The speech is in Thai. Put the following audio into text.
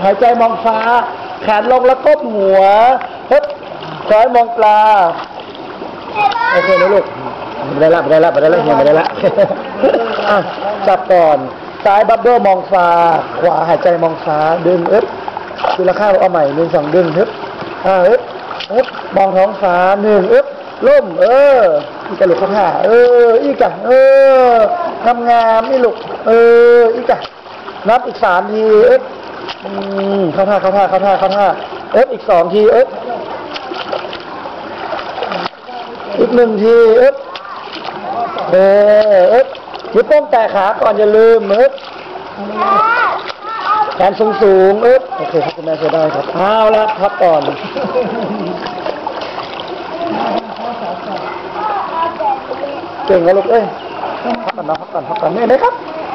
หายใจมองฟ้าแขนลงแล้วก้มหัวฮึบซ้ายมองปลาโอเคนะลูกไม่ได้ละเฮียไม่ได้ละจับก่อนซ้ายบับเบิ้ลมองฟ้าขวาหายใจมองฟ้าดึงทีละข้างเอาใหม่1 2ดึงมองท้องฟ้า1ล่มอีกะลูกข้างหน้าอีกะงามนี่ลูกอีกะนับอีก3ทีเข้าท่าอีก2ทีอีก1ทียึดโป้งแตะขาก่อนอย่าลืมแขนสูงโอเคครับคุณแม่ใช้ได้ครับเอาละพักก่อนเก่งนะลูกพักก่อนนี่นะครับ